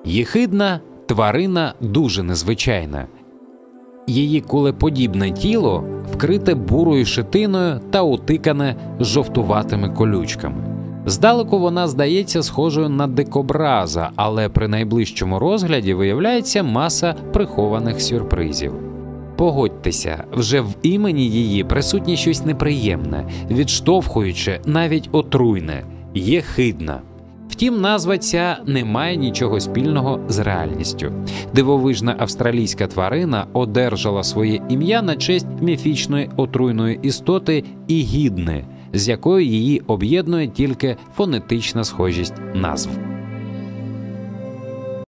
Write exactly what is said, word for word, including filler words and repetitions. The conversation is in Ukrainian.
Єхидна тварина дуже незвичайна. Її кулеподібне тіло вкрите бурою шитиною та утикане жовтуватими колючками. Здалеку вона здається схожою на дикобраза, але при найближчому розгляді виявляється маса прихованих сюрпризів. Погодьтеся, вже в імені її присутнє щось неприємне, відштовхуюче, навіть отруйне – єхидна. Втім, назва ця не має нічого спільного з реальністю. Дивовижна австралійська тварина одержала своє ім'я на честь міфічної отруйної істоти ігідни, з якою її об'єднує тільки фонетична схожість назв.